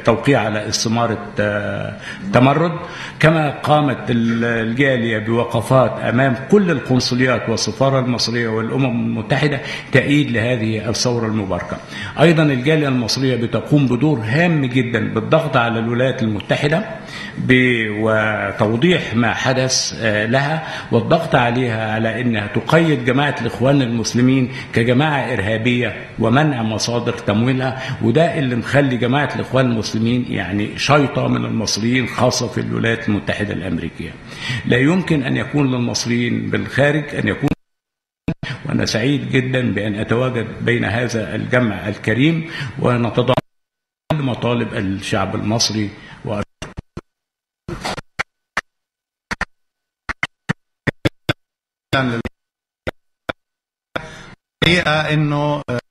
التوقيع على استمارة تمرد. كما قامت الجالية بوقفات أمام كل القنصليات والسفارة المصرية والأمم المتحدة تأييد لهذه الثورة المباركة. أيضا الجالية المصرية بتقوم بدور هام جدا بالضغط على الولايات المتحدة وتوضيح ما حدث لها والضغط عليها على أنها تقيد جماعة الإخوان المسلمين كجماعة إرهابية ومنع مصادر تمويلها. وده اللي مخلي جماعة الإخوان المسلمين يعني شيطة من المصريين خاصة في الولايات المتحدة الأمريكية. لا يمكن أن يكون للمصريين بالخارج أن يكون. وأنا سعيد جدا بأن أتواجد بين هذا الجمع الكريم ونتضامن مطالب الشعب المصري. الحقيقة انه